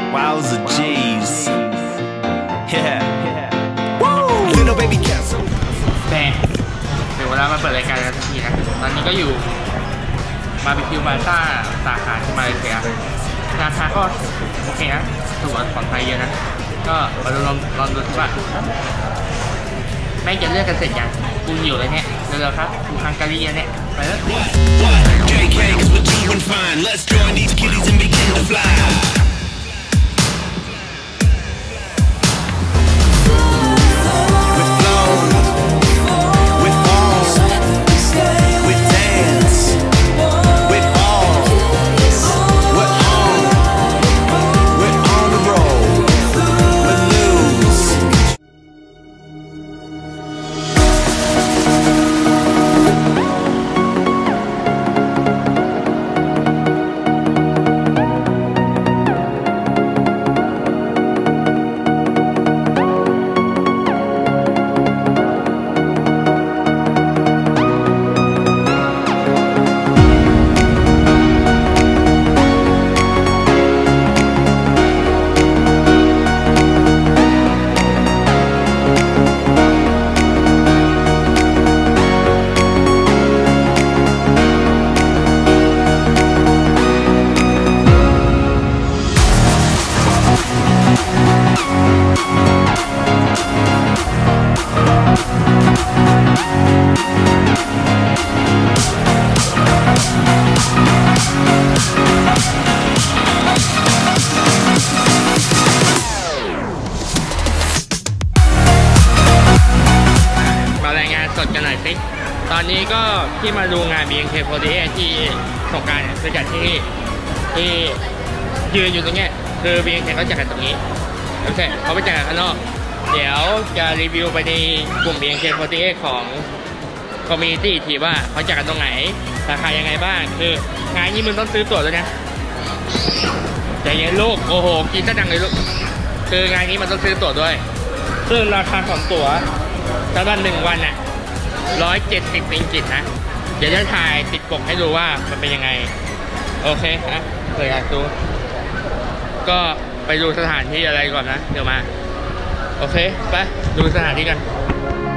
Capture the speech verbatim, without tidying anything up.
Wowza G's yeah Woo Little baby castle แม่ถึงเวลามาเปิดรายการกันสักทีนะตอนนี้ก็อยู่บาร์บีคิวบาซ่าสาขาที่มาเลเซียราคาก็โอเคนะถูกกว่าของไทยเยอะนะก็มาลองลองดูสิว่าแม่จะเลือกกันเสร็จยังกูหิวเลยเนี่ยเร็วๆครับกูฮังการีเนี่ยไปแล้ว J K cause we're doing fine Let's join these kitties and begin to fly สดกันหน่อยสิตอนนี้ก็ที่มาดูงาน บี เอ็น เค สี่สิบแปด ที่สงกรานต์จะจัดที่ที่ยืนอยู่ตรงนี้คือ บี เอ็น เค เขาจัดกันตรงนี้โอเคเขาไปจัดกันข้างนอกเดี๋ยวจะรีวิวไปในกลุ่ม บี เอ็น เค สี่สิบแปด ของคอมมูนิตี้ทีว่าเขาจัดกันตรงไหนราคายังไงบ้างคืองานนี้มึงต้องซื้อตั๋วด้วยนะใจเย็นลูกโอ้โหกินซะดังเลยลูกคืองานนี้มันต้องซื้อตั๋วด้วยซึ่งราคาของตั๋วสำหรับหนึ่งวันน่ะร้อยเจ็ดสิบริงกิตนะเดี๋ยวจะถ่ายติดปกให้ดูว่ามันเป็นยังไงโอเคนะเปิดการดูก็ไปดูสถานที่อะไรก่อนนะเดี๋ยวมาโอเคไปดูสถานที่กัน